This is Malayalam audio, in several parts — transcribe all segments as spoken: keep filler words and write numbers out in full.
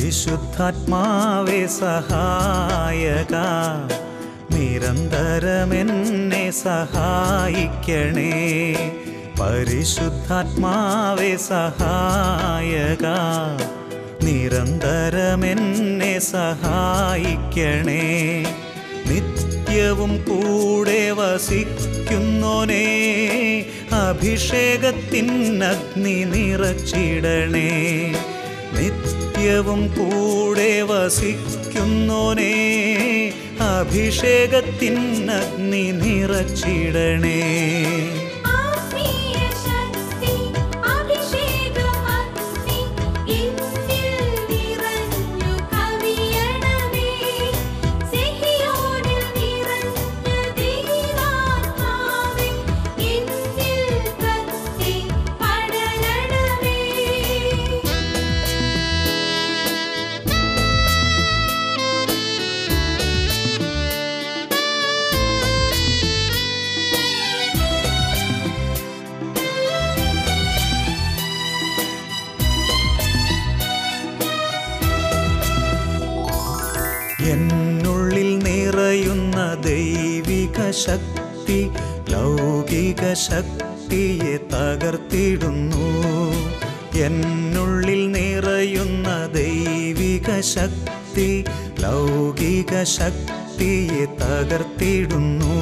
പരിശുദ്ധാത്മാവേ സഹായക, നിരന്തരമെന്നെ സഹായിക്കണേ. പരിശുദ്ധാത്മാവേ സഹായക, നിരന്തരമെന്നെ സഹായിക്കണേ. നിത്യവും കൂടെ വസിക്കുന്നോനേ, അഭിഷേകത്തിനഗ്നി നിറച്ചിടണേ. നിത്യവും കൂടെ വസിക്കുന്നോനേ, അഭിഷേകത്തിനഗ്നി നിറച്ചിടണേ. എന്നുള്ളിൽ നിറയുന്ന ദൈവിക ശക്തി ലൗകിക ശക്തിയെ തകർത്തിടുന്നു. എന്നുള്ളിൽ നിറയുന്ന ദൈവിക ശക്തി ലൗകിക ശക്തിയെ തകർത്തിടുന്നു.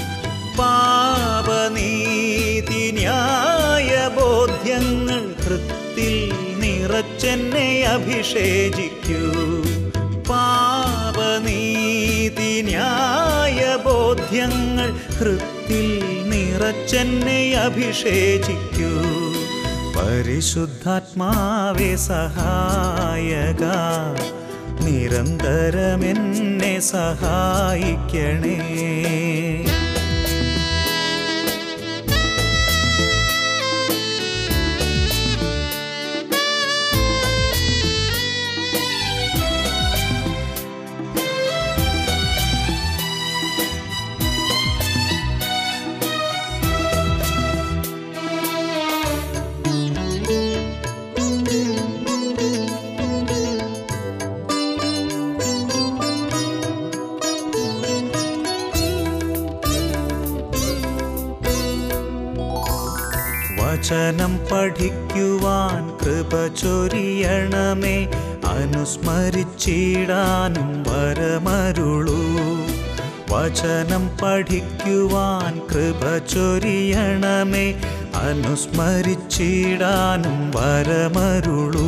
പാപനീതി ന്യായ ബോധ്യങ്ങൾ ഹൃത്തിൽ നിറച്ചെന്നെ അഭിഷേചിക്കൂ. പാപനീതി ന്യായ ബോധ്യങ്ങൾ ഹൃത്തിൽ നിറച്ചെന്നെ അഭിഷേചിക്കൂ. പരിശുദ്ധാത്മാവേ സഹായക, നിരന്തരമെന്നെ സഹായിക്കണേ. വചനം പഠിക്കുവാൻ കൃപ ചൊരിയണമേ, അനുസ്മരിച്ചിടാനും വരമരുളൂ. വചനം പഠിക്കുവാൻ കൃപ ചൊരിയണമേ, അനുസ്മരിച്ചിടാനും വരമരുളൂ.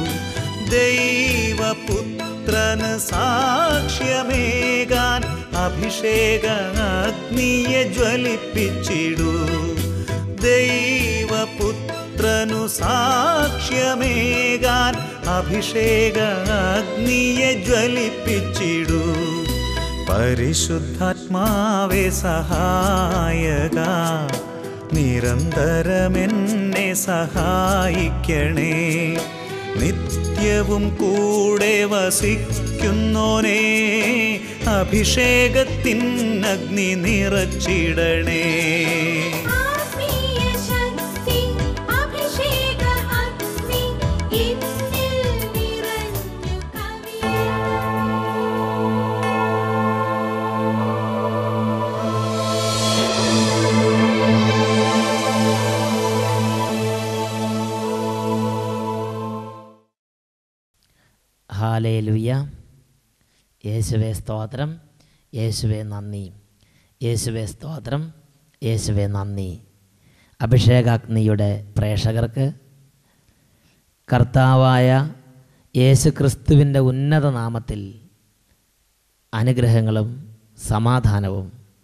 ദൈവപുത്രന് സാക്ഷ്യമേകാൻ അഭിഷേക അഗ്നിയെ ജ്വലിപ്പിച്ചിടൂ. ദൈവപുത്രനു സാക്ഷ്യമേകാൻ അഭിഷേക അഗ്നിയെ ജ്വലിപ്പിച്ചിടൂ. പരിശുദ്ധാത്മാവേ സഹായക, നിരന്തരമെന്നെ സഹായിക്കണേ. നിത്യവും കൂടെ വസിക്കുന്നോനേ, അഭിഷേകത്തിനഗ്നി നിറച്ചിടണേ. ഹല്ലേലൂയ. യേശുവേ സ്തോത്രം, യേശുവേ നന്ദി, യേശുവേ സ്തോത്രം, യേശുവേ നന്ദി. അഭിഷേകാഗ്നിയുടെ പ്രേക്ഷകർക്ക് കർത്താവായ യേശു ക്രിസ്തുവിൻ്റെ ഉന്നത നാമത്തിൽ അനുഗ്രഹങ്ങളും സമാധാനവും.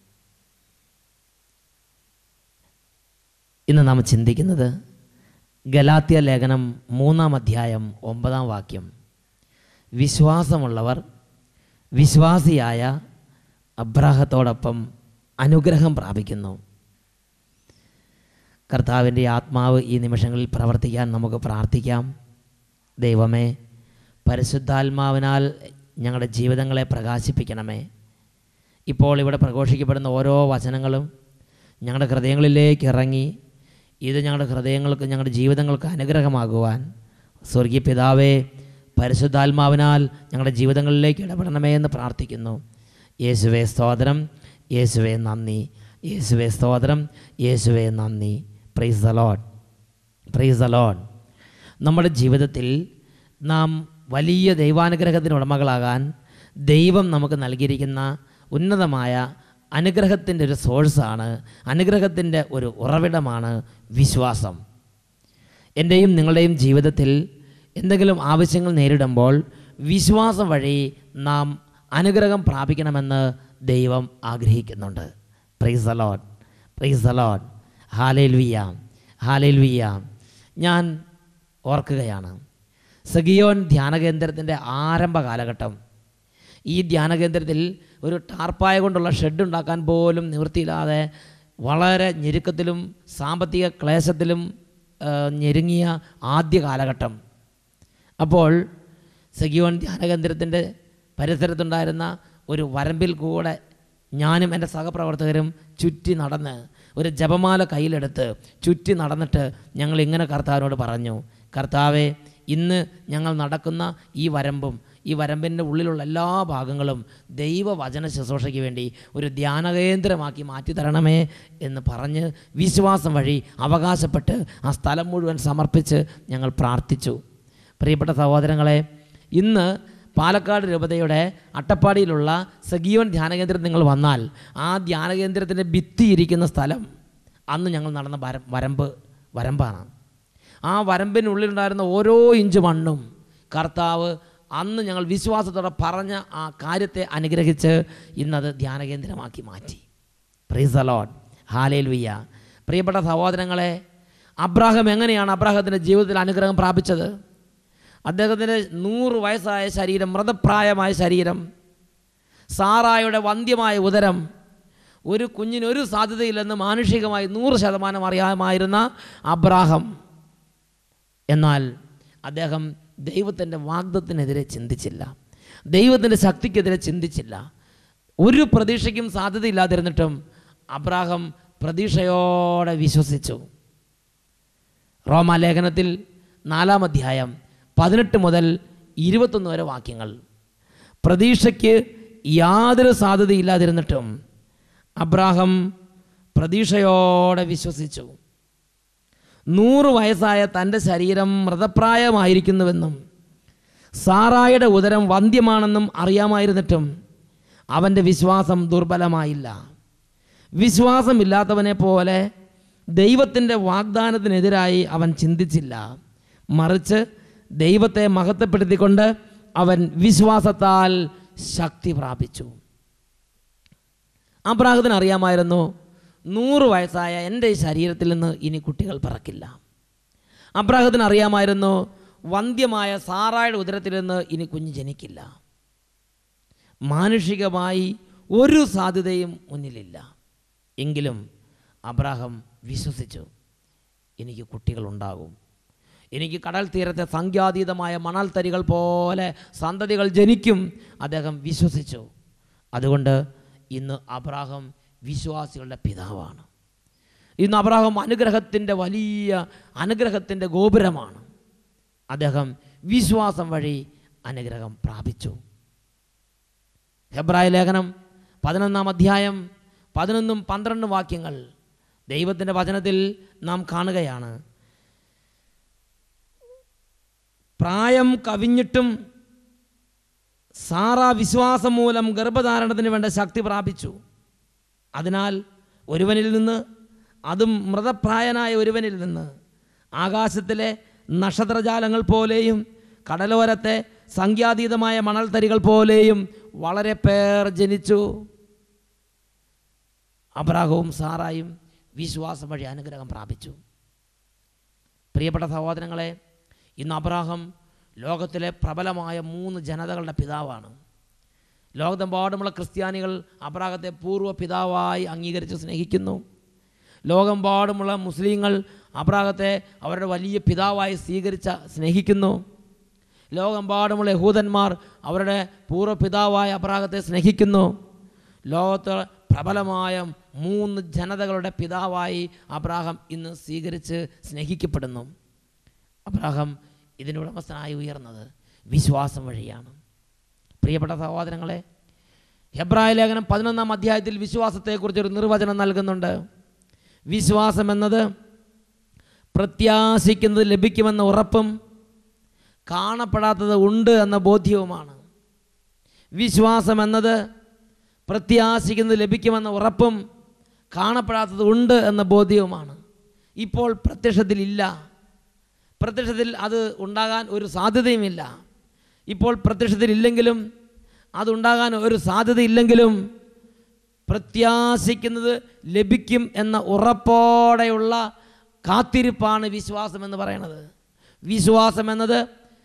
ഇന്ന് നാം ചിന്തിക്കുന്നത് ഗലാത്യ ലേഖനം മൂന്നാം അധ്യായം ഒമ്പതാം വാക്യം. വിശ്വാസമുള്ളവർ വിശ്വാസിയായ അബ്രാഹത്തോടൊപ്പം അനുഗ്രഹം പ്രാപിക്കുന്നു. കർത്താവിൻ്റെ ആത്മാവ് ഈ നിമിഷങ്ങളിൽ പ്രവർത്തിക്കാൻ നമുക്ക് പ്രാർത്ഥിക്കാം. ദൈവമേ, പരിശുദ്ധാത്മാവിനാൽ ഞങ്ങളുടെ ജീവിതങ്ങളെ പ്രകാശിപ്പിക്കണമേ. ഇപ്പോൾ ഇവിടെ പ്രഘോഷിക്കപ്പെടുന്ന ഓരോ വചനങ്ങളും ഞങ്ങളുടെ ഹൃദയങ്ങളിലേക്ക് ഇറങ്ങി ഇത് ഞങ്ങളുടെ ഹൃദയങ്ങൾക്ക്, ഞങ്ങളുടെ ജീവിതങ്ങൾക്ക് അനുഗ്രഹമാകുവാൻ സ്വർഗീയ പിതാവേ പരിശുദ്ധാത്മാവിനാൽ ഞങ്ങളുടെ ജീവിതങ്ങളിലേക്ക് ഇടപെടണമേ എന്ന് പ്രാർത്ഥിക്കുന്നു. യേശുവേ സ്തോത്രം, യേശുവേ നന്ദി, യേശുവേ സ്തോത്രം, യേശുവേ നന്ദി. Praise the Lord, praise the Lord. നമ്മുടെ ജീവിതത്തിൽ നാം വലിയ ദൈവാനുഗ്രഹത്തിന് ഉടമകളാകാൻ ദൈവം നമുക്ക് നൽകിയിരിക്കുന്ന ഉന്നതമായ അനുഗ്രഹത്തിൻ്റെ ഒരു സോഴ്സാണ്, അനുഗ്രഹത്തിൻ്റെ ഒരു ഉറവിടമാണ് വിശ്വാസം. എൻ്റെയും നിങ്ങളുടെയും ജീവിതത്തിൽ എന്തെങ്കിലും ആവശ്യങ്ങൾ നേരിടുമ്പോൾ വിശ്വാസം വഴി നാം അനുഗ്രഹം പ്രാപിക്കണമെന്ന് ദൈവം ആഗ്രഹിക്കുന്നുണ്ട്. Praise the Lord, praise the Lord. Hallelujah, hallelujah. ഞാൻ ഓർക്കുകയാണ് സഗിയോൻ ധ്യാനകേന്ദ്രത്തിൻ്റെ ആരംഭ കാലഘട്ടം. ഈ ധ്യാനകേന്ദ്രത്തിൽ ഒരു ടാർപ്പായ കൊണ്ടുള്ള ഷെഡ് ഉണ്ടാക്കാൻ പോലും നിവൃത്തിയില്ലാതെ വളരെ ഞെരുക്കത്തിലും സാമ്പത്തിക ക്ലേശത്തിലും ഞെരുങ്ങിയ ആദ്യ കാലഘട്ടം. അപ്പോൾ സഗിയോൻ ധ്യാനകേന്ദ്രത്തിൻ്റെ പരിസരത്തുണ്ടായിരുന്ന ഒരു വരമ്പിൽ കൂടെ ഞാനും എൻ്റെ സഹപ്രവർത്തകരും ചുറ്റി നടന്ന് ഒരു ജപമാല കയ്യിലെടുത്ത് ചുറ്റി നടന്നിട്ട് ഞങ്ങൾ ഇങ്ങനെ കർത്താവിനോട് പറഞ്ഞു, കർത്താവേ, ഇന്ന് ഞങ്ങൾ നടക്കുന്ന ഈ വരമ്പും ഈ വരമ്പിൻ്റെ ഉള്ളിലുള്ള എല്ലാ ഭാഗങ്ങളും ദൈവവചന ശുശ്രൂഷയ്ക്ക് വേണ്ടി ഒരു ധ്യാനകേന്ദ്രമാക്കി മാറ്റി തരണമേ എന്ന് പറഞ്ഞ് വിശ്വാസം വഴി അവകാശപ്പെട്ട് ആ സ്ഥലം മുഴുവൻ സമർപ്പിച്ച് ഞങ്ങൾ പ്രാർത്ഥിച്ചു. പ്രിയപ്പെട്ട സഹോദരങ്ങളെ, ഇന്ന് പാലക്കാട് രൂപതയുടെ അട്ടപ്പാടിയിലുള്ള സഗിയോൻ ധ്യാനകേന്ദ്രം നിങ്ങൾ വന്നാൽ ആ ധ്യാനകേന്ദ്രത്തിൻ്റെ ഭിത്തി ഇരിക്കുന്ന സ്ഥലം അന്ന് ഞങ്ങൾ നടന്ന വരം വരമ്പ് വരമ്പാണ്. ആ വരമ്പിനുള്ളിലുണ്ടായിരുന്ന ഓരോ ഇഞ്ച് മണ്ണും കർത്താവ് അന്ന് ഞങ്ങൾ വിശ്വാസത്തോടെ പറഞ്ഞ ആ കാര്യത്തെ അനുഗ്രഹിച്ച് ഇന്നത് ധ്യാനകേന്ദ്രമാക്കി മാറ്റി. Praise the Lord, hallelujah. പ്രിയപ്പെട്ട സഹോദരങ്ങളെ, അബ്രാഹാം എങ്ങനെയാണ് അബ്രാഹത്തിൻ്റെ ജീവിതത്തിൽ അനുഗ്രഹം പ്രാപിച്ചത്? അദ്ദേഹത്തിൻ്റെ നൂറ് വയസ്സായ ശരീരം, മൃതപ്രായമായ ശരീരം, സാറായുടെ വന്ധ്യമായ ഉദരം, ഒരു കുഞ്ഞിനൊരു സാധ്യതയില്ലെന്ന് മാനുഷികമായി നൂറ് ശതമാനം അറിയാമായിരുന്ന അബ്രാഹാം, എന്നാൽ അദ്ദേഹം ദൈവത്തിൻ്റെ വാഗ്ദത്തിനെതിരെ ചിന്തിച്ചില്ല, ദൈവത്തിൻ്റെ ശക്തിക്കെതിരെ ചിന്തിച്ചില്ല. ഒരു പ്രതീക്ഷയ്ക്കും സാധ്യതയില്ലാതിരുന്നിട്ടും അബ്രാഹാം പ്രതീക്ഷയോടെ വിശ്വസിച്ചു. റോമാലേഖനത്തിൽ നാലാം അധ്യായം പതിനെട്ട് മുതൽ ഇരുപത്തൊന്ന് വരെ വാക്യങ്ങൾ. പ്രതീക്ഷയ്ക്ക് യാതൊരു സാധ്യതയില്ലാതിരുന്നിട്ടും അബ്രാഹാം പ്രതീക്ഷയോടെ വിശ്വസിച്ചു. നൂറ് വയസ്സായ തൻ്റെ ശരീരം മൃതപ്രായമായിരിക്കുന്നുവെന്നും സാറായുടെ ഉദരം വന്ധ്യമാണെന്നും അറിയാമായിരുന്നിട്ടും അവൻ്റെ വിശ്വാസം ദുർബലമായില്ല. വിശ്വാസമില്ലാത്തവനെ പോലെ ദൈവത്തിൻ്റെ വാഗ്ദാനത്തിനെതിരായി അവൻ ചിന്തിച്ചില്ല. മറിച്ച് ദൈവത്തെ മഹത്വപ്പെടുത്തിക്കൊണ്ട് അവൻ വിശ്വാസത്താൽ ശക്തി പ്രാപിച്ചു. അബ്രാഹത്തിന് അറിയാമായിരുന്നു, നൂറ് വയസ്സായ എൻ്റെ ഈ ശരീരത്തിൽ നിന്ന് ഇനി കുട്ടികൾ പിറക്കില്ല. അബ്രാഹത്തിന് അറിയാമായിരുന്നു, വന്ധ്യമായ സാറായുടെ ഉദരത്തിൽ നിന്ന് ഇനി കുഞ്ഞ് ജനിക്കില്ല. മാനുഷികമായി ഒരു സാധ്യതയും മുന്നിലില്ല. എങ്കിലും അബ്രാഹാം വിശ്വസിച്ചു, എനിക്ക് കുട്ടികളുണ്ടാകും, എനിക്ക് കടൽ തീരത്തെ സംഖ്യാതീതമായ മണൽത്തരികൾ പോലെ സന്തതികൾ ജനിക്കും. അദ്ദേഹം വിശ്വസിച്ചു. അതുകൊണ്ട് ഇന്ന് അബ്രാഹാം വിശ്വാസികളുടെ പിതാവാണ്. ഇന്ന് അബ്രാഹാം അനുഗ്രഹത്തിൻ്റെ വലിയ അനുഗ്രഹത്തിൻ്റെ ഗോപുരമാണ്. അദ്ദേഹം വിശ്വാസം വഴി അനുഗ്രഹം പ്രാപിച്ചു. ഹെബ്രായ ലേഖനം പതിനൊന്നാം അധ്യായം പതിനൊന്നും പന്ത്രണ്ടും വാക്യങ്ങൾ ദൈവത്തിൻ്റെ വചനത്തിൽ നാം കാണുകയാണ്. പ്രായം കവിഞ്ഞിട്ടും സാറ വിശ്വാസം മൂലം ഗർഭധാരണത്തിന് വേണ്ട ശക്തി പ്രാപിച്ചു. അതിനാൽ ഒരുവനിൽ നിന്ന്, അതും മൃതപ്രായനായ ഒരുവനിൽ നിന്ന്, ആകാശത്തിലെ നക്ഷത്രജാലങ്ങൾ പോലെയും കടലോരത്തെ സംഖ്യാതീതമായ മണൽത്തരികൾ പോലെയും വളരെ പേർ ജനിച്ചു. അബ്രാഹവും സാറായും വിശ്വാസം വഴി അനുഗ്രഹം പ്രാപിച്ചു. പ്രിയപ്പെട്ട സഹോദരങ്ങളെ, ഇന്ന് അബ്രാഹാം ലോകത്തിലെ പ്രബലമായ മൂന്ന് ജനതകളുടെ പിതാവാണ്. ലോകത്തെമ്പാടുമുള്ള ക്രിസ്ത്യാനികൾ അബ്രാഹത്തെ പൂർവ്വ പിതാവായി അംഗീകരിച്ച് സ്നേഹിക്കുന്നു. ലോകമെമ്പാടുമുള്ള മുസ്ലിങ്ങൾ അബ്രാഹത്തെ അവരുടെ വലിയ പിതാവായി സ്വീകരിച്ച സ്നേഹിക്കുന്നു. ലോകമെമ്പാടുമുള്ള യഹൂദന്മാർ അവരുടെ പൂർവ്വ പിതാവായ അബ്രാഹത്തെ സ്നേഹിക്കുന്നു. ലോകത്ത് പ്രബലമായ മൂന്ന് ജനതകളുടെ പിതാവായി അബ്രാഹാം ഇന്ന് സ്വീകരിച്ച് സ്നേഹിക്കപ്പെടുന്നു. അബ്രാഹാം ഇതിൻ്റെ ഉടമസ്ഥനായി ഉയർന്നത് വിശ്വാസം വഴിയാണ്. പ്രിയപ്പെട്ട സഹോദരങ്ങളെ, ഹെബ്രായ ലേഖനം പതിനൊന്നാം അധ്യായത്തിൽ വിശ്വാസത്തെക്കുറിച്ചൊരു നിർവചനം നൽകുന്നുണ്ട്. വിശ്വാസം എന്നത് പ്രത്യാശിക്കുന്നത് ലഭിക്കുമെന്ന ഉറപ്പും കാണപ്പെടാത്തത് ഉണ്ട് എന്ന ബോധ്യവുമാണ്. വിശ്വാസം എന്നത് പ്രത്യാശിക്കുന്നത് ലഭിക്കുമെന്ന ഉറപ്പും കാണപ്പെടാത്തത് ഉണ്ട് എന്ന ബോധ്യവുമാണ്. ഇപ്പോൾ പ്രത്യക്ഷത്തിലില്ല, പ്രത്യക്ഷത്തിൽ അത് ഉണ്ടാകാൻ ഒരു സാധ്യതയുമില്ല. ഇപ്പോൾ പ്രത്യക്ഷത്തിലില്ലെങ്കിലും അതുണ്ടാകാൻ ഒരു സാധ്യതയില്ലെങ്കിലും പ്രത്യാശിക്കുന്നത് ലഭിക്കും എന്ന ഉറപ്പോടെയുള്ള കാത്തിരിപ്പാണ് വിശ്വാസം എന്ന് പറയുന്നത്. വിശ്വാസം എന്നത്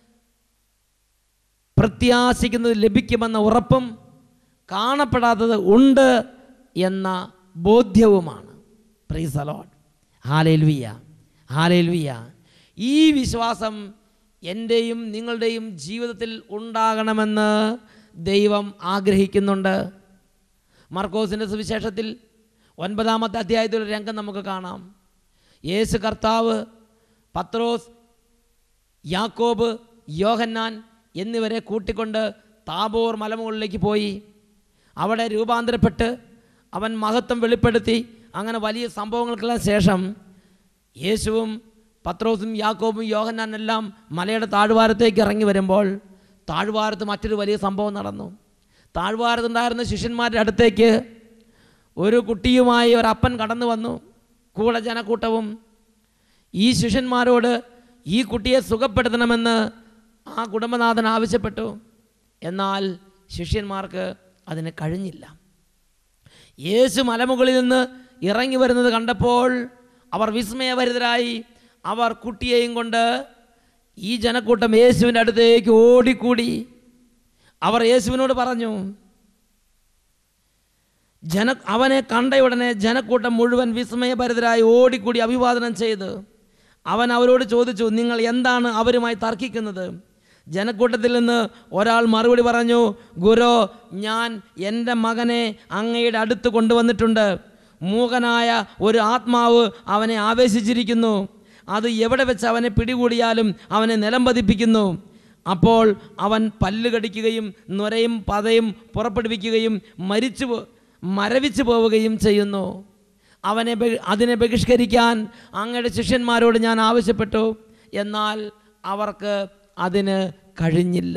പ്രത്യാശിക്കുന്നത് ലഭിക്കുമെന്ന ഉറപ്പും കാണപ്പെടാത്തത് ഉണ്ട് എന്ന ബോധ്യവുമാണ്. Praise the Lord. Hallelujah, hallelujah. ഈ വിശ്വാസം എൻ്റെയും നിങ്ങളുടെയും ജീവിതത്തിൽ ഉണ്ടാകണമെന്ന് ദൈവം ആഗ്രഹിക്കുന്നുണ്ട്. മർക്കോസിൻ്റെ സുവിശേഷത്തിൽ ഒൻപതാമത്തെ അധ്യായത്തിലൊരു രംഗം നമുക്ക് കാണാം. യേശു കർത്താവ് പത്രോസ്, യാക്കോബ്, യോഹന്നാൻ എന്നിവരെ കൂട്ടിക്കൊണ്ട് താബോർ മലമുകളിലേക്ക് പോയി. അവിടെ രൂപാന്തരപ്പെട്ട് അവൻ മഹത്വം വെളിപ്പെടുത്തി. അങ്ങനെ വലിയ സംഭവങ്ങൾക്കെല്ലാം ശേഷം യേശുവും പത്രോസും യാക്കോബും യോഹന്നാനെല്ലാം മലയുടെ താഴ്വാരത്തേക്ക് ഇറങ്ങി വരുമ്പോൾ താഴ്വാരത്ത് മറ്റൊരു വലിയ സംഭവം നടന്നു. താഴ്വാരത്തുണ്ടായിരുന്ന ശിഷ്യന്മാരുടെ അടുത്തേക്ക് ഒരു കുട്ടിയുമായി ഒരപ്പൻ കടന്നു വന്നു, കൂടെ ജനക്കൂട്ടവും. ഈ ശിഷ്യന്മാരോട് ഈ കുട്ടിയെ സുഖപ്പെടുത്തണമെന്ന് ആ കുടുംബനാഥൻ ആവശ്യപ്പെട്ടു. എന്നാൽ ശിഷ്യന്മാർക്ക് അതിന് കഴിഞ്ഞില്ല. യേശു മലമുകളിൽ നിന്ന് ഇറങ്ങി വരുന്നത് കണ്ടപ്പോൾ അവർ വിസ്മയഭരിതരായി. അവർ കുട്ടിയെയും കൊണ്ട് ഈ ജനക്കൂട്ടം യേശുവിൻ്റെ അടുത്തേക്ക് ഓടിക്കൂടി. അവർ യേശുവിനോട് പറഞ്ഞു, ജന അവനെ കണ്ടയുടനെ ജനക്കൂട്ടം മുഴുവൻ വിസ്മയഭരിതരായി ഓടിക്കൂടി അഭിവാദനം ചെയ്ത് അവൻ അവരോട് ചോദിച്ചു, നിങ്ങൾ എന്താണ് അവരുമായി തർക്കിക്കുന്നത്? ജനക്കൂട്ടത്തിൽ നിന്ന് ഒരാൾ മറുപടി പറഞ്ഞു, ഗുരു, ഞാൻ എൻ്റെ മകനെ അങ്ങയുടെ അടുത്ത് കൊണ്ടുവന്നിട്ടുണ്ട്. മൂകനായ ഒരു ആത്മാവ് അവനെ ആവേശിച്ചിരിക്കുന്നു. അത് എവിടെ വെച്ച് അവനെ പിടികൂടിയാലും അവനെ നിലം പതിപ്പിക്കുന്നു. അപ്പോൾ അവൻ പല്ല് കടിക്കുകയും നുരയും പതയും പുറപ്പെടുവിക്കുകയും മരിച്ചു മരവിച്ചു പോവുകയും ചെയ്യുന്നു. അവനെ അതിനെ ബഹിഷ്കരിക്കാൻ അങ്ങയുടെ ശിഷ്യന്മാരോട് ഞാൻ ആവശ്യപ്പെട്ടു, എന്നാൽ അവർക്ക് അതിന് കഴിഞ്ഞില്ല.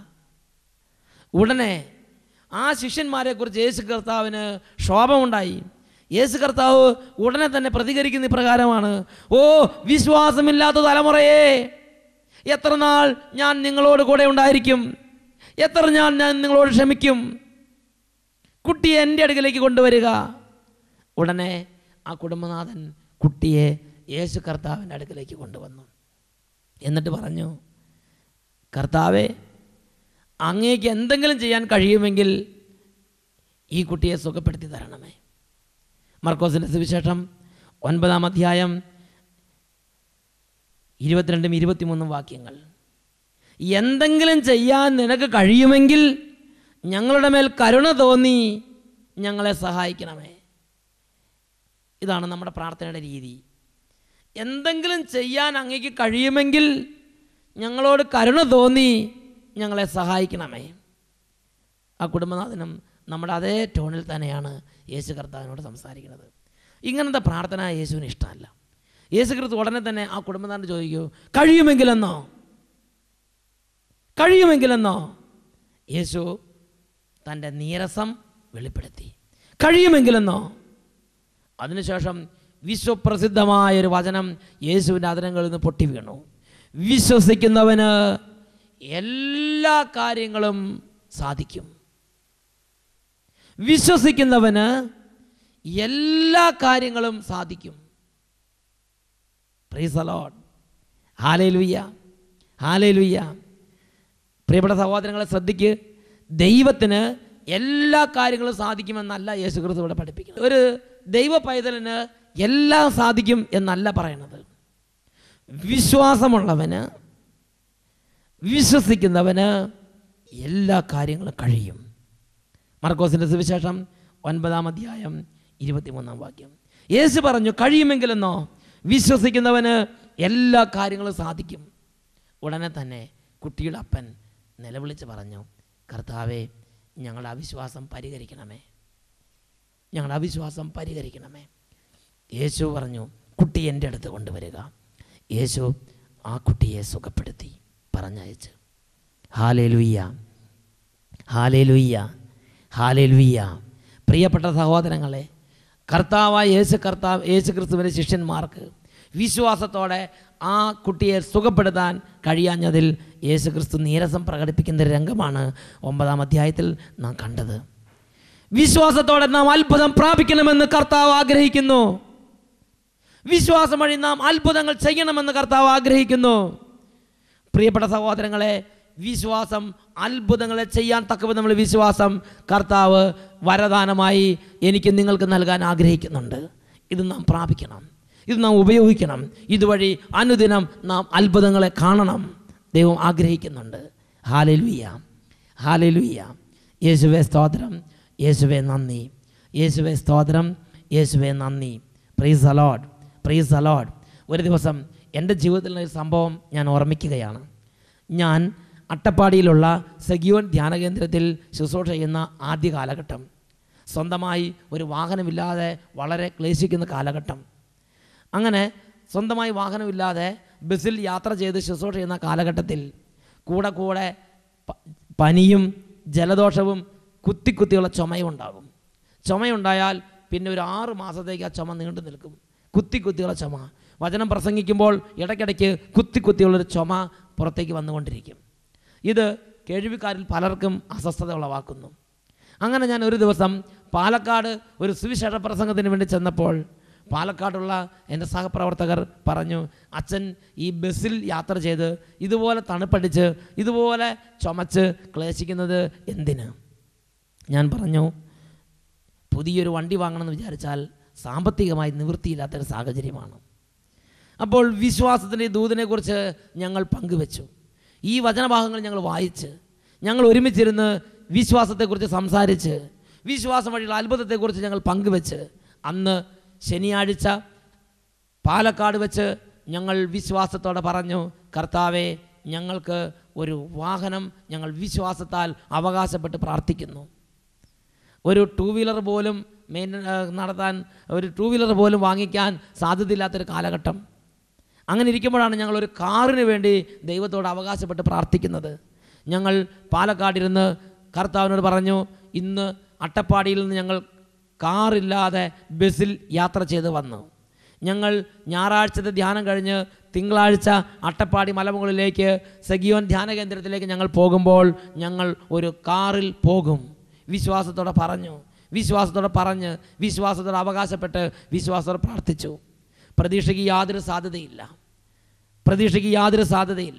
ഉടനെ ആ ശിഷ്യന്മാരെക്കുറിച്ച് യേശു കർത്താവിന് ക്ഷോഭമുണ്ടായി. യേശു കർത്താവ് ഉടനെ തന്നെ പ്രതികരിക്കുന്ന ഇപ്രകാരമാണ്, ഓ വിശ്വാസമില്ലാത്ത തലമുറയെ, എത്ര നാൾ ഞാൻ നിങ്ങളോട് കൂടെ ഉണ്ടായിരിക്കും? എത്ര ഞാൻ ഞാൻ നിങ്ങളോട് ക്ഷമിക്കും? കുട്ടിയെ എൻ്റെ അടുക്കലേക്ക് കൊണ്ടുവരിക. ഉടനെ ആ കുടുംബനാഥൻ കുട്ടിയെ യേശു കർത്താവിൻ്റെ അടുക്കലേക്ക് കൊണ്ടുവന്നു. എന്നിട്ട് പറഞ്ഞു, കർത്താവേ, അങ്ങേക്ക് എന്തെങ്കിലും ചെയ്യാൻ കഴിയുമെങ്കിൽ ഈ കുട്ടിയെ സുഖപ്പെടുത്തി തരണമേ. മർക്കോസിൻ്റെ സുവിശേഷം ഒൻപതാം അധ്യായം ഇരുപത്തിരണ്ടും ഇരുപത്തിമൂന്നും വാക്യങ്ങൾ. എന്തെങ്കിലും ചെയ്യാൻ നിനക്ക് കഴിയുമെങ്കിൽ ഞങ്ങളുടെ മേൽ കരുണ തോന്നി ഞങ്ങളെ സഹായിക്കണമേ. ഇതാണ് നമ്മുടെ പ്രാർത്ഥനയുടെ രീതി. എന്തെങ്കിലും ചെയ്യാൻ അങ്ങേക്ക് കഴിയുമെങ്കിൽ ഞങ്ങളോട് കരുണ തോന്നി ഞങ്ങളെ സഹായിക്കണമേ. ആ കുടുംബനാഥനും നമ്മുടെ അതേ ടോണിൽ തന്നെയാണ് യേശു കർത്താവിനോട് സംസാരിക്കുന്നത്. ഇങ്ങനത്തെ പ്രാർത്ഥന യേശുവിന് ഇഷ്ടമല്ല. യേശു ക്രിസ്തു ഉടനെ തന്നെ ആ കുടുംബനാഥൻ ചോദിക്കൂ, കഴിയുമെങ്കിലെന്നോ? കഴിയുമെങ്കിലെന്നോ? യേശു തൻ്റെ നീരസം വെളിപ്പെടുത്തി. കഴിയുമെങ്കിലെന്നോ? അതിനുശേഷം വിശ്വപ്രസിദ്ധമായൊരു വചനം യേശുവിൻ്റെ അധരങ്ങളിൽ നിന്ന് പൊട്ടി വീണു. വിശ്വസിക്കുന്നവന് എല്ലാ കാര്യങ്ങളും സാധിക്കും. വിശ്വസിക്കുന്നവന് എല്ലാ കാര്യങ്ങളും സാധിക്കും. Praise the Lord. Hallelujah, hallelujah. പ്രിയപ്പെട്ട സഹോദരങ്ങളെ ശ്രദ്ധിക്ക്, ദൈവത്തിന് എല്ലാ കാര്യങ്ങളും സാധിക്കുമെന്നല്ല യേശു ക്രിസ്തു ഇവിടെ പഠിപ്പിക്കുന്നത്. ഒരു ദൈവ പൈതലിന് എല്ലാം സാധിക്കും എന്നല്ല പറയണത്. വിശ്വാസമുള്ളവന്, വിശ്വസിക്കുന്നവന് എല്ലാ കാര്യങ്ങളും കഴിയും. മർക്കോസിൻ്റെ സുവിശേഷം ഒൻപതാം അധ്യായം ഇരുപത്തിമൂന്നാം വാക്യം. യേശു പറഞ്ഞു, കഴിയുമെങ്കിലെന്നോ? വിശ്വസിക്കുന്നവന് എല്ലാ കാര്യങ്ങളും സാധിക്കും. ഉടനെ തന്നെ കുട്ടിയുടെ അപ്പൻ നിലവിളിച്ച് പറഞ്ഞു, കർത്താവേ, ഞങ്ങളുടെ അവിശ്വാസം പരിഹരിക്കണമേ, ഞങ്ങളുടെ അവിശ്വാസം പരിഹരിക്കണമേ. യേശു പറഞ്ഞു, കുട്ടി എൻ്റെ അടുത്ത് കൊണ്ടുവരിക. യേശു ആ കുട്ടിയെ സുഖപ്പെടുത്തി പറഞ്ഞയച്ച്. Hallelujah, hallelujah, hallelujah. പ്രിയപ്പെട്ട സഹോദരങ്ങളെ, കർത്താവായ യേശു കർത്താവ് യേശു ക്രിസ്തുവിൻ്റെ ശിഷ്യന്മാർക്ക് വിശ്വാസത്തോടെ ആ കുട്ടിയെ സുഖപ്പെടുത്താൻ കഴിയാഞ്ഞതിൽ യേശു ക്രിസ്തു നീരസം പ്രകടിപ്പിക്കുന്ന രംഗമാണ് ഒമ്പതാം അധ്യായത്തിൽ നാം കണ്ടത്. വിശ്വാസത്തോടെ നാം അത്ഭുതം പ്രാപിക്കണമെന്ന് കർത്താവ് ആഗ്രഹിക്കുന്നു. വിശ്വാസം വഴി നാം അത്ഭുതങ്ങൾ ചെയ്യണമെന്ന് കർത്താവ് ആഗ്രഹിക്കുന്നു. പ്രിയപ്പെട്ട സഹോദരങ്ങളെ, വിശ്വാസം അത്ഭുതങ്ങളെ ചെയ്യാൻ തക്കവിധമുള്ള വിശ്വാസം കർത്താവ് വരദാനമായി എനിക്ക് നിങ്ങൾക്ക് നൽകാൻ ആഗ്രഹിക്കുന്നുണ്ട്. ഇത് നാം പ്രാപിക്കണം, ഇത് നാം ഉപയോഗിക്കണം. ഇതുവഴി അനുദിനം നാം അത്ഭുതങ്ങളെ കാണണം. ദൈവം ആഗ്രഹിക്കുന്നുണ്ട്. Hallelujah, hallelujah. യേശുവേ സ്തോത്രം, യേശുവേ നന്ദി, യേശുവേ സ്തോത്രം, യേശുവേ നന്ദി. Praise the Lord, praise the Lord. ഒരു ദിവസം എൻ്റെ ജീവിതത്തിലുള്ള ഒരു സംഭവം ഞാൻ ഓർമ്മിക്കുകയാണ്. ഞാൻ അട്ടപ്പാടിയിലുള്ള സഗിയോൻ ധ്യാനകേന്ദ്രത്തിൽ ശുശ്രൂഷ ചെയ്യുന്ന ആദ്യ കാലഘട്ടം, സ്വന്തമായി ഒരു വാഹനമില്ലാതെ വളരെ ക്ലേശിക്കുന്ന കാലഘട്ടം. അങ്ങനെ സ്വന്തമായി വാഹനമില്ലാതെ ബസ്സിൽ യാത്ര ചെയ്ത് ശുശ്രൂഷ ചെയ്യുന്ന കാലഘട്ടത്തിൽ കൂടെ കൂടെ പനിയും ജലദോഷവും കുത്തി കുത്തിയുള്ള ചുമയും ഉണ്ടാകും. ചുമയുണ്ടായാൽ പിന്നെ ഒരു ആറ് മാസത്തേക്ക് ആ ചുമ നീണ്ടു നിൽക്കും. കുത്തി കുത്തിയുള്ള ചുമ. വചനം പ്രസംഗിക്കുമ്പോൾ ഇടയ്ക്കിടയ്ക്ക് കുത്തി കുത്തിയുള്ളൊരു ചുമ പുറത്തേക്ക് വന്നുകൊണ്ടിരിക്കും. ഇത് കേൾവിക്കാരിൽ പലർക്കും അസ്വസ്ഥത ഉളവാക്കുന്നു. അങ്ങനെ ഞാൻ ഒരു ദിവസം പാലക്കാട് ഒരു സുവിശേഷ പ്രസംഗത്തിന് വേണ്ടി ചെന്നപ്പോൾ പാലക്കാടുള്ള എൻ്റെ സഹപ്രവർത്തകർ പറഞ്ഞു, അച്ഛൻ ഈ ബസ്സിൽ യാത്ര ചെയ്ത് ഇതുപോലെ തണുപ്പടിച്ച് ഇതുപോലെ ചുമച്ച് ക്ലേശിക്കുന്നത് എന്തിന്? ഞാൻ പറഞ്ഞു, പുതിയൊരു വണ്ടി വാങ്ങണമെന്ന് വിചാരിച്ചാൽ സാമ്പത്തികമായി നിവൃത്തിയില്ലാത്തൊരു സാഹചര്യമാണ്. അപ്പോൾ വിശ്വാസത്തിൻ്റെ ദൂതനെക്കുറിച്ച് ഞങ്ങൾ പങ്കുവെച്ചു. ഈ വചനഭാഗങ്ങൾ ഞങ്ങൾ വായിച്ച് ഞങ്ങൾ ഒരുമിച്ചിരുന്ന് വിശ്വാസത്തെക്കുറിച്ച് സംസാരിച്ച് വിശ്വാസം വഴിയുള്ള അത്ഭുതത്തെക്കുറിച്ച് ഞങ്ങൾ പങ്കുവെച്ച് അന്ന് ശനിയാഴ്ച പാലക്കാട് വെച്ച് ഞങ്ങൾ വിശ്വാസത്തോടെ പറഞ്ഞു, കർത്താവേ, ഞങ്ങൾക്ക് ഒരു വാഹനം ഞങ്ങൾ വിശ്വാസത്താൽ അവകാശപ്പെട്ട് പ്രാർത്ഥിക്കുന്നു. ഒരു ടൂ വീലർ പോലും മെയിൻ നടത്താൻ ഒരു ടൂ വീലർ പോലും വാങ്ങിക്കാൻ സാധ്യതയില്ലാത്തൊരു കാലഘട്ടം. അങ്ങനെ ഇരിക്കുമ്പോഴാണ് ഞങ്ങളൊരു കാറിന് വേണ്ടി ദൈവത്തോട് അവകാശപ്പെട്ട് പ്രാർത്ഥിക്കുന്നത്. ഞങ്ങൾ പാലക്കാടിരുന്ന് കർത്താവിനോട് പറഞ്ഞു, ഇന്ന് അട്ടപ്പാടിയിൽ നിന്ന് ഞങ്ങൾ കാറില്ലാതെ ബസ്സിൽ യാത്ര ചെയ്ത് വന്നു. ഞങ്ങൾ ഞായറാഴ്ചത്തെ ധ്യാനം കഴിഞ്ഞ് തിങ്കളാഴ്ച അട്ടപ്പാടി മലമുകളിലേക്ക് സഗിയോൻ ധ്യാന കേന്ദ്രത്തിലേക്ക് ഞങ്ങൾ പോകുമ്പോൾ ഞങ്ങൾ ഒരു കാറിൽ പോകും. വിശ്വാസത്തോടെ പറഞ്ഞു, വിശ്വാസത്തോടെ പറഞ്ഞ് വിശ്വാസത്തോടെ അവകാശപ്പെട്ട് വിശ്വാസത്തോടെ പ്രാർത്ഥിച്ചു. പ്രതീക്ഷയ്ക്ക് യാതൊരു സാധ്യതയില്ല, പ്രതീക്ഷയ്ക്ക് യാതൊരു സാധ്യതയില്ല.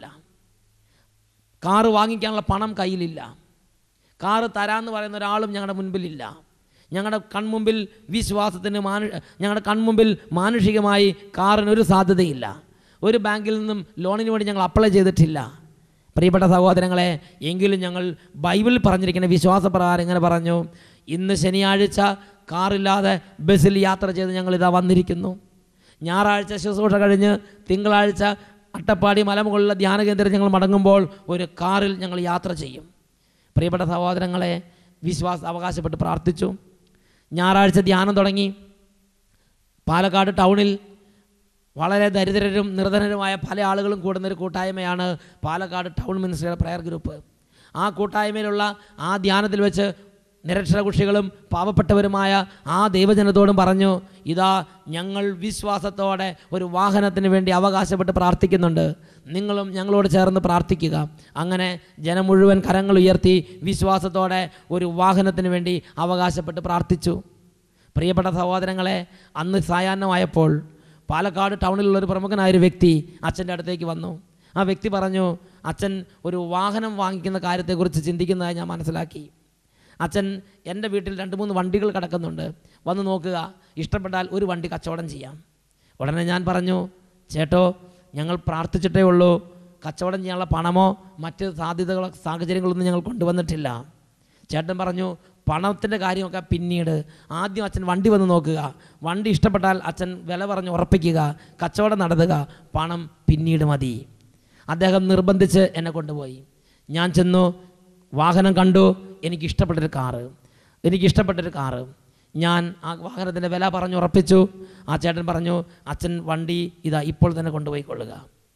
കാറ് വാങ്ങിക്കാനുള്ള പണം കയ്യിലില്ല. കാറ് തരാമെന്ന് പറയുന്ന ഒരാളും ഞങ്ങളുടെ മുൻപിലില്ല. ഞങ്ങളുടെ കൺമുമ്പിൽ വിശ്വാസത്തിന് മാനു ഞങ്ങളുടെ കൺമുമ്പിൽ മാനുഷികമായി കാറിനൊരു സാധ്യതയില്ല. ഒരു ബാങ്കിൽ നിന്നും ലോണിന് വേണ്ടി ഞങ്ങൾ അപ്ലൈ ചെയ്തിട്ടില്ല. പ്രിയപ്പെട്ട സഹോദരങ്ങളെ, എങ്കിലും ഞങ്ങൾ ബൈബിളിൽ പറഞ്ഞിരിക്കുന്ന വിശ്വാസപ്രകാരം ഇങ്ങനെ പറഞ്ഞു, ഇന്ന് ശനിയാഴ്ച കാറില്ലാതെ ബസ്സിൽ യാത്ര ചെയ്ത് ഞങ്ങളിതാ വന്നിരിക്കുന്നു. ഞായറാഴ്ച ശുശ്രൂഷ കഴിഞ്ഞ് തിങ്കളാഴ്ച അട്ടപ്പാടി മലമുകളിലെ ധ്യാന കേന്ദ്രം ഞങ്ങൾ മടങ്ങുമ്പോൾ ഒരു കാറിൽ ഞങ്ങൾ യാത്ര ചെയ്യും. പ്രിയപ്പെട്ട സഹോദരങ്ങളെ, വിശ്വാസം അവകാശപ്പെട്ട് പ്രാർത്ഥിച്ചു. ഞായറാഴ്ച ധ്യാനം തുടങ്ങി. പാലക്കാട് ടൗണിൽ വളരെ ദരിദ്രരും നിർധനരുമായ പല ആളുകളും കൂടുന്നൊരു കൂട്ടായ്മയാണ് പാലക്കാട് ടൗൺ മിനിസ്ട്രിയുടെ പ്രയർ ഗ്രൂപ്പ്. ആ കൂട്ടായ്മയിലുള്ള ആ ധ്യാനത്തിൽ വെച്ച് നിരക്ഷരകുഷികളും പാവപ്പെട്ടവരുമായ ആ ദൈവജനത്തോടും പറഞ്ഞു, ഇതാ ഞങ്ങൾ വിശ്വാസത്തോടെ ഒരു വാഹനത്തിന് വേണ്ടി അവകാശപ്പെട്ട് പ്രാർത്ഥിക്കുന്നുണ്ട്, നിങ്ങളും ഞങ്ങളോട് ചേർന്ന് പ്രാർത്ഥിക്കുക. അങ്ങനെ ജനം മുഴുവൻ കരങ്ങൾ ഉയർത്തി വിശ്വാസത്തോടെ ഒരു വാഹനത്തിന് വേണ്ടി അവകാശപ്പെട്ട് പ്രാർത്ഥിച്ചു. പ്രിയപ്പെട്ട സഹോദരങ്ങളെ, അന്ന് സായാഹ്നമായപ്പോൾ പാലക്കാട് ടൗണിലുള്ളൊരു പ്രമുഖനായൊരു വ്യക്തി അച്ഛൻ്റെ അടുത്തേക്ക് വന്നു. ആ വ്യക്തി പറഞ്ഞു, അച്ഛൻ ഒരു വാഹനം വാങ്ങിക്കുന്ന കാര്യത്തെക്കുറിച്ച് ചിന്തിക്കുന്നതായി ഞാൻ മനസ്സിലാക്കി. അച്ഛൻ, എൻ്റെ വീട്ടിൽ രണ്ട് മൂന്ന് വണ്ടികൾ കിടക്കുന്നുണ്ട്, വന്ന് നോക്കുക, ഇഷ്ടപ്പെട്ടാൽ ഒരു വണ്ടി കച്ചവടം ചെയ്യാം. ഉടനെ ഞാൻ പറഞ്ഞു, ചേട്ടോ, ഞങ്ങൾ പ്രാർത്ഥിച്ചിട്ടേ ഉള്ളൂ, കച്ചവടം ചെയ്യാനുള്ള പണമോ മറ്റ് സാധ്യതകളോ സാഹചര്യങ്ങളൊന്നും ഞങ്ങൾ കൊണ്ടുവന്നിട്ടില്ല. ചേട്ടൻ പറഞ്ഞു, പണത്തിൻ്റെ കാര്യമൊക്കെ പിന്നീട്, ആദ്യം അച്ഛൻ വണ്ടി വന്ന് നോക്കുക, വണ്ടി ഇഷ്ടപ്പെട്ടാൽ അച്ഛൻ വില പറഞ്ഞ് ഉറപ്പിക്കുക, കച്ചവടം നടത്തുക, പണം പിന്നീട് മതി. അദ്ദേഹം നിർബന്ധിച്ച് എന്നെ കൊണ്ടുപോയി. ഞാൻ ചെന്നു, വാഹനം കണ്ടു, എനിക്കിഷ്ടപ്പെട്ടൊരു കാറ് എനിക്കിഷ്ടപ്പെട്ടൊരു കാറ് ഞാൻ ആ വാഹനത്തിൻ്റെ വില പറഞ്ഞുറപ്പിച്ചു. ആ ചേട്ടൻ പറഞ്ഞു, അച്ഛൻ വണ്ടി ഇതാ ഇപ്പോൾ തന്നെ കൊണ്ടുപോയിക്കൊള്ളുക.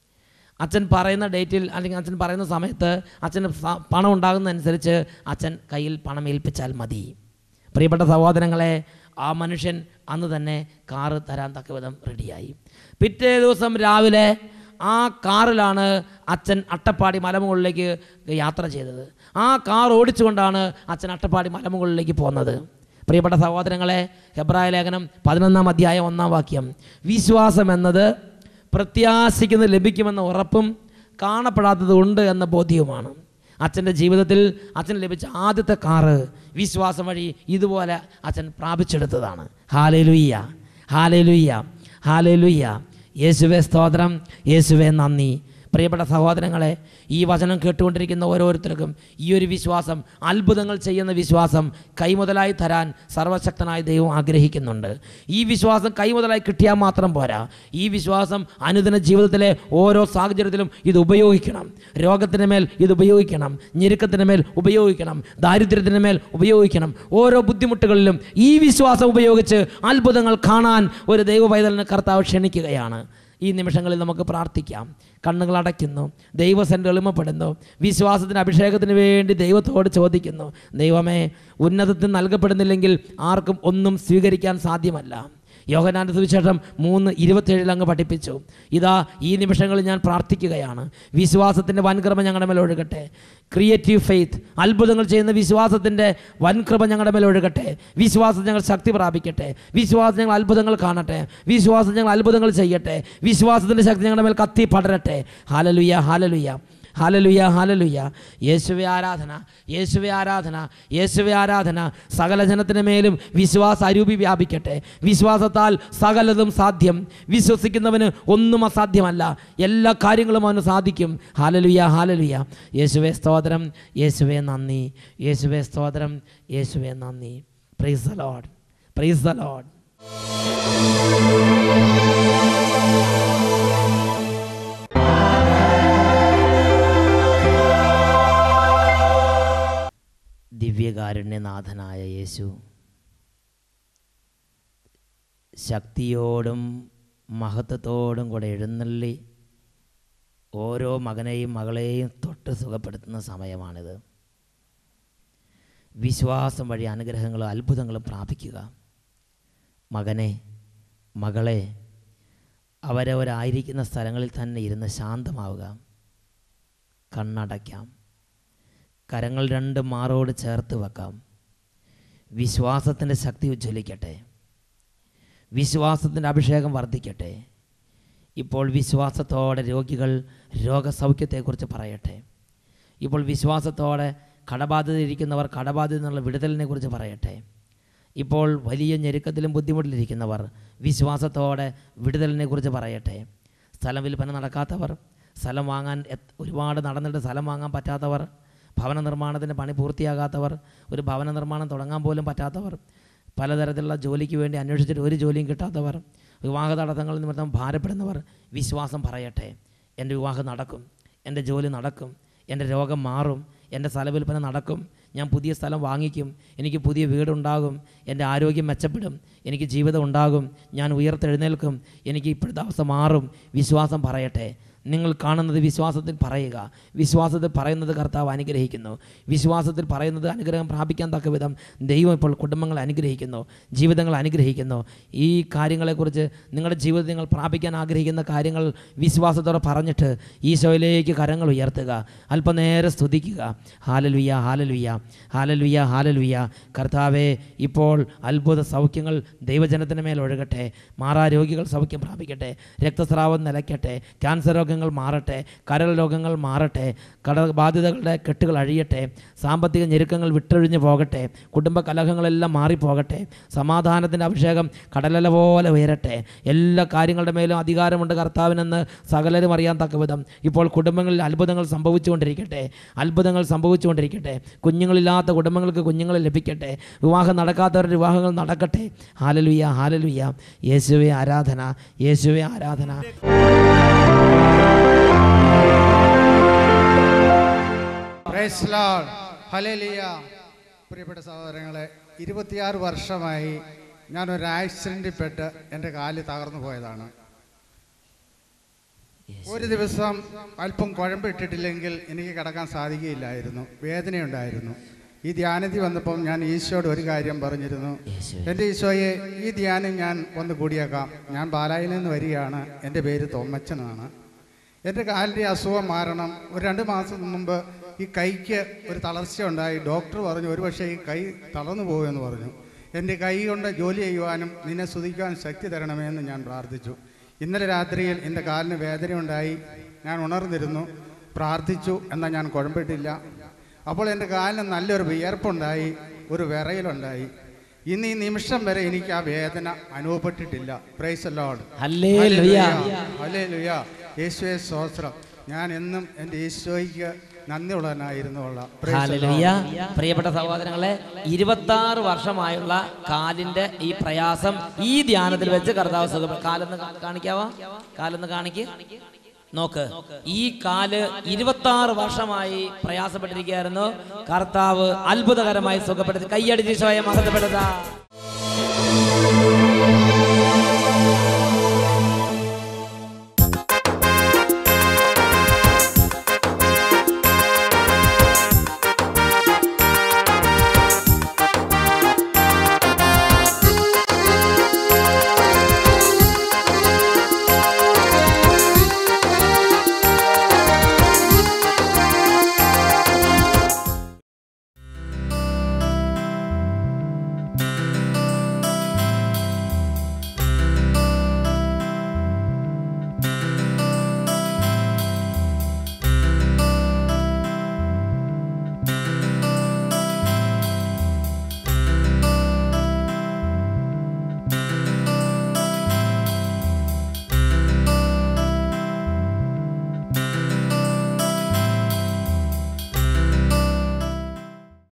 അച്ഛൻ പറയുന്ന ഡേറ്റിൽ അല്ലെങ്കിൽ അച്ഛൻ പറയുന്ന സമയത്ത് അച്ഛന് പണം ഉണ്ടാകുന്നതനുസരിച്ച് അച്ഛൻ കയ്യിൽ പണം ഏൽപ്പിച്ചാൽ മതി. പ്രിയപ്പെട്ട സഹോദരങ്ങളെ, ആ മനുഷ്യൻ അന്ന് തന്നെ കാറ് തരാൻ തക്കവിധം റെഡിയായി. പിറ്റേ ദിവസം രാവിലെ ആ കാറിലാണ് അച്ഛൻ അട്ടപ്പാടി മലമുകളിലേക്ക് യാത്ര ചെയ്തത്. ആ കാർ ഓടിച്ചുകൊണ്ടാണ് അച്ഛൻ അട്ടപ്പാടി മലമുകളിലേക്ക് പോകുന്നത്. പ്രിയപ്പെട്ട സഹോദരങ്ങളെ, ഹെബ്രായ ലേഖനം പതിനൊന്നാം അധ്യായം ഒന്നാം വാക്യം, വിശ്വാസം എന്നത് പ്രത്യാശിക്കുന്നത് ലഭിക്കുമെന്ന ഉറപ്പും കാണപ്പെടാത്തത് ഉണ്ട് എന്ന ബോധ്യവുമാണ്. അച്ഛൻ്റെ ജീവിതത്തിൽ അച്ഛന് ലഭിച്ച ആദ്യത്തെ കാറ് വിശ്വാസം വഴി ഇതുപോലെ അച്ഛൻ പ്രാപിച്ചെടുത്തതാണ്. Hallelujah, hallelujah, hallelujah. യേശുവേ സ്തോത്രം, യേശുവേ നന്ദി. പ്രിയപ്പെട്ട സഹോദരങ്ങളെ, ഈ വചനം കേട്ടുകൊണ്ടിരിക്കുന്ന ഓരോരുത്തർക്കും ഈ ഒരു വിശ്വാസം, അത്ഭുതങ്ങൾ ചെയ്യുന്ന വിശ്വാസം കൈമുതലായി തരാൻ സർവശക്തനായ ദൈവം ആഗ്രഹിക്കുന്നുണ്ട്. ഈ വിശ്വാസം കൈമുതലായി കിട്ടിയാൽ മാത്രം പോരാ, ഈ വിശ്വാസം അനുദിന ജീവിതത്തിലെ ഓരോ സാഹചര്യത്തിലും ഇത് ഉപയോഗിക്കണം. രോഗത്തിന് മേൽ ഇത് ഉപയോഗിക്കണം, ഞെരുക്കത്തിന് മേൽ ഉപയോഗിക്കണം, ദാരിദ്ര്യത്തിന് മേൽ ഉപയോഗിക്കണം. ഓരോ ബുദ്ധിമുട്ടുകളിലും ഈ വിശ്വാസം ഉപയോഗിച്ച് അത്ഭുതങ്ങൾ കാണാൻ ഒരു ദൈവ പൈതലിനെ കർത്താവ് ക്ഷണിക്കുകയാണ്. ഈ നിമിഷങ്ങളിൽ നമുക്ക് പ്രാർത്ഥിക്കാം. കണ്ണുകൾ അടയ്ക്കുന്നു, ദൈവസന്നിധിയിൽ എളിമപ്പെടുന്നു, വിശ്വാസത്തിൻ്റെ അഭിഷേകത്തിന് വേണ്ടി ദൈവത്തോട് ചോദിക്കുന്നു. ദൈവമേ, ഉന്നതത്തിൽ നൽകപ്പെടുന്നില്ലെങ്കിൽ ആർക്കും ഒന്നും സ്വീകരിക്കാൻ സാധ്യമല്ല. യോഹന്നാന്റെ സുവിശേഷം മൂന്ന് ഇരുപത്തേഴിൽ അങ്ങ് പഠിപ്പിച്ചു. ഇതാ ഈ നിമിഷങ്ങളിൽ ഞാൻ പ്രാർത്ഥിക്കുകയാണ്, വിശ്വാസത്തിൻ്റെ വൻകൃപ ഞങ്ങളുടെ മേൽ ഒഴുകട്ടെ. ക്രിയേറ്റീവ് ഫെയ്ത്ത്, അത്ഭുതങ്ങൾ ചെയ്യുന്ന വിശ്വാസത്തിൻ്റെ വൻകൃപ ഞങ്ങളുടെ മേൽ ഒഴുകട്ടെ. വിശ്വാസം ഞങ്ങൾ ശക്തി പ്രാപിക്കട്ടെ. വിശ്വാസം ഞങ്ങൾ അത്ഭുതങ്ങൾ കാണട്ടെ. വിശ്വാസം ഞങ്ങൾ അത്ഭുതങ്ങൾ ചെയ്യട്ടെ. വിശ്വാസത്തിൻ്റെ ശക്തി ഞങ്ങളുടെ മേൽ കത്തി പടരട്ടെ. Hallelujah, hallelujah, hallelujah, hallelujah. യേശുവേ ആരാധന, യേശുവേ ആരാധന, യേശുവേ ആരാധന. സകല ജനത്തിന് മേലും വിശ്വാസ അരൂപി വ്യാപിക്കട്ടെ. വിശ്വാസത്താൽ സകലതും സാധ്യം. വിശ്വസിക്കുന്നവന് ഒന്നും അസാധ്യമല്ല, എല്ലാ കാര്യങ്ങളും അവന് സാധിക്കും. Hallelujah, hallelujah. യേശുവേ സ്തോത്രം, യേശുവേ നന്ദി, യേശുവേ സ്തോത്രം, യേശുവേ നന്ദി. Praise the Lord, praise the Lord. ദിവ്യകാരുണ്യനാഥനായ യേശു, ശക്തിയോടും മഹത്വത്തോടും കൂടെ എഴുന്നള്ളി ഓരോ മകനെയും മകളെയും തൊട്ട് സുഖപ്പെടുത്തുന്ന സമയമാണിത്. വിശ്വാസം വഴി അനുഗ്രഹങ്ങളും അത്ഭുതങ്ങളും പ്രാപിക്കുക. മകനെ, മകളെ, അവരവരായിരിക്കുന്ന സ്ഥലങ്ങളിൽ തന്നെ ഇരുന്ന് ശാന്തമാവുക. കണ്ണടയ്ക്കാം, കരങ്ങൾ രണ്ട് മാറോട് ചേർത്ത് വെക്കാം. വിശ്വാസത്തിൻ്റെ ശക്തി ഉജ്ജ്വലിക്കട്ടെ. വിശ്വാസത്തിൻ്റെ അഭിഷേകം വർദ്ധിക്കട്ടെ. ഇപ്പോൾ വിശ്വാസത്തോടെ രോഗികൾ രോഗസൗഖ്യത്തെക്കുറിച്ച് പറയട്ടെ. ഇപ്പോൾ വിശ്വാസത്തോടെ കടബാധിതരിക്കുന്നവർ കടബാധിത എന്നുള്ള വിടുതലിനെ കുറിച്ച് പറയട്ടെ. ഇപ്പോൾ വലിയ ഞെരുക്കത്തിലും ബുദ്ധിമുട്ടിലിരിക്കുന്നവർ വിശ്വാസത്തോടെ വിടുതലിനെ കുറിച്ച് പറയട്ടെ. സ്ഥലം വിൽപ്പന നടക്കാത്തവർ, സ്ഥലം വാങ്ങാൻ ഒരുപാട് നടന്നിട്ട് സ്ഥലം വാങ്ങാൻ പറ്റാത്തവർ, ഭവന നിർമ്മാണത്തിൻ്റെ പണി പൂർത്തിയാകാത്തവർ, ഒരു ഭവന നിർമ്മാണം തുടങ്ങാൻ പോലും പറ്റാത്തവർ, പലതരത്തിലുള്ള ജോലിക്ക് വേണ്ടി അന്വേഷിച്ചിട്ട് ഒരു ജോലിയും കിട്ടാത്തവർ, വിവാഹ തടസ്സങ്ങൾ നിമിത്തം ഭാരപ്പെടുന്നവർ വിശ്വാസം പറയട്ടെ. എൻ്റെ വിവാഹം നടക്കും, എൻ്റെ ജോലി നടക്കും, എൻ്റെ രോഗം മാറും, എൻ്റെ സ്ഥലവിൽപ്പന നടക്കും, ഞാൻ പുതിയ സ്ഥലം വാങ്ങിക്കും, എനിക്ക് പുതിയ വീടുണ്ടാകും, എൻ്റെ ആരോഗ്യം മെച്ചപ്പെടും, എനിക്ക് ജീവിതം ഉണ്ടാകും, ഞാൻ ഉയർത്തെഴുന്നേൽക്കും, എനിക്ക് ഇപ്പോഴത്തെ അവസ്ഥ മാറും. വിശ്വാസം പറയട്ടെ. നിങ്ങൾ കാണുന്നത് വിശ്വാസത്തിൽ പറയുക. വിശ്വാസത്തിൽ പറയുന്നത് കർത്താവ് അനുഗ്രഹിക്കുന്നു. വിശ്വാസത്തിൽ പറയുന്നത് അനുഗ്രഹം പ്രാപിക്കാൻ തക്ക വിധം ദൈവം ഇപ്പോൾ കുടുംബങ്ങളെ അനുഗ്രഹിക്കുന്നു, ജീവിതങ്ങൾ അനുഗ്രഹിക്കുന്നു. ഈ കാര്യങ്ങളെക്കുറിച്ച് നിങ്ങളുടെ ജീവിതത്തിൽ നിങ്ങൾ പ്രാപിക്കാൻ ആഗ്രഹിക്കുന്ന കാര്യങ്ങൾ വിശ്വാസത്തോടെ പറഞ്ഞിട്ട് ഈശോയിലേക്ക് കരങ്ങൾ ഉയർത്തുക. അല്പനേരം സ്തുതിക്കുക. ഹാലലുയ്യ, ഹാലലുയ്യ, ഹാലലുയ്യ, ഹാലലുയ്യ. കർത്താവേ, ഇപ്പോൾ അത്ഭുത സൗഖ്യങ്ങൾ ദൈവജനത്തിന് മേൽ ഒഴുകട്ടെ. മാറാരോഗികൾ സൗഖ്യം പ്രാപിക്കട്ടെ. രക്തസ്രാവം നിലയ്ക്കട്ടെ. ക്യാൻസർ രോഗങ്ങൾ മാറട്ടെ. കരൾ രോഗങ്ങൾ മാറട്ടെ. കടബാധിതകളുടെ കെട്ടുകൾ അഴിയട്ടെ. സാമ്പത്തിക ഞെരുക്കങ്ങൾ വിട്ടൊഴിഞ്ഞു പോകട്ടെ. കുടുംബ കലഹങ്ങളെല്ലാം മാറിപ്പോകട്ടെ. സമാധാനത്തിൻ്റെ അഭിഷേകം കടലല പോലെ ഉയരട്ടെ. എല്ലാ കാര്യങ്ങളുടെ മേലും അധികാരമുണ്ട് കർത്താവിനെന്ന് സകലരും അറിയാൻ തക്ക വിധം ഇപ്പോൾ കുടുംബങ്ങളിൽ അത്ഭുതങ്ങൾ സംഭവിച്ചുകൊണ്ടിരിക്കട്ടെ. അത്ഭുതങ്ങൾ സംഭവിച്ചുകൊണ്ടിരിക്കട്ടെ. കുഞ്ഞുങ്ങളില്ലാത്ത കുടുംബങ്ങൾക്ക് കുഞ്ഞുങ്ങൾ ലഭിക്കട്ടെ. വിവാഹം നടക്കാത്തവരുടെ വിവാഹങ്ങൾ നടക്കട്ടെ. ഹാലലുയ്യ, ഹാലലുയ്യ. യേശുവേ ആരാധന, യേശുവേ ആരാധന. Praise Lord. ഹല്ലേലൂയ. പ്രിയപ്പെട്ട സഹോദരങ്ങളെ, ഇരുപത്തിയാറ് വർഷമായി ഞാനൊരു ആക്സിഡൻറ്റിൽ പെട്ട് എൻ്റെ കാല് തകർന്നു പോയതാണ്. ഒരു ദിവസം അല്പം കുഴമ്പിട്ടിട്ടില്ലെങ്കിൽ എനിക്ക് കിടക്കാൻ സാധിക്കുകയില്ലായിരുന്നു, വേദനയുണ്ടായിരുന്നു. ഈ ധ്യാനത്തിൽ വന്നപ്പം ഞാൻ ഈശോയോട് ഒരു കാര്യം പറഞ്ഞിരുന്നു, എൻ്റെ ഈശോയെ, ഈ ധ്യാനം ഞാൻ ഒന്ന് കൂടിയേക്കാം. ഞാൻ പാലായിൽ നിന്ന് വരികയാണ്, എൻ്റെ പേര് തോമച്ചനാണ്. എൻ്റെ കാലിൻ്റെ അസുഖം മാറണം. ഒരു രണ്ട് മാസം മുമ്പ് ഈ കൈക്ക് ഒരു തളർച്ച ഉണ്ടായി. ഡോക്ടർ പറഞ്ഞു ഒരു പക്ഷേ ഈ കൈ തളർന്നു പോകുമെന്ന് പറഞ്ഞു. എൻ്റെ കൈ കൊണ്ട് ജോലി ചെയ്യുവാനും നിന്നെ സ്തുതിക്കുവാനും ശക്തി തരണമേ എന്ന് ഞാൻ പ്രാർത്ഥിച്ചു. ഇന്നലെ രാത്രിയിൽ എൻ്റെ കാലിന് വേദനയുണ്ടായി. ഞാൻ ഉണർന്നിരുന്നു, പ്രാർത്ഥിച്ചു, എന്നാൽ ഞാൻ കുഴമ്പിട്ടില്ല. അപ്പോൾ എൻ്റെ കാലിന് നല്ലൊരു വിയർപ്പുണ്ടായി, ഒരു വിറയലുണ്ടായി. ഇന്ന് ഈ നിമിഷം വരെ എനിക്ക് ആ വേദന അനുഭവപ്പെട്ടിട്ടില്ല. Praise the Lord. Hallelujah. Hallelujah. യേശുവേ സ്തോത്രം. ഞാൻ എന്നും എൻ്റെ ഈശോയ്ക്ക് നന്ദിയുള്ളവനായിരുന്നുകൊള്ളാം. ഹല്ലേലൂയ. പ്രിയപ്പെട്ട സഹോദരങ്ങളെ, ഇരുപത്തി ആറ് വർഷമായുള്ള കാലിന്റെ ഈ പ്രയാസം ഈ ധ്യാനത്തിൽ വെച്ച് കർത്താവ് സുഖം. കാലൊന്ന് കാണിക്കാവോ? കാലൊന്ന് കാണിക്ക്, നോക്ക്. ഈ കാല് ഇരുപത്തി ആറ് വർഷമായി പ്രയാസപ്പെട്ടിരിക്കുകയായിരുന്നു. കർത്താവ് അത്ഭുതകരമായി സുഖപ്പെടുത്തി. കൈയടിച്ച് സ്വയം മഹത്വപ്പെടുത്താം.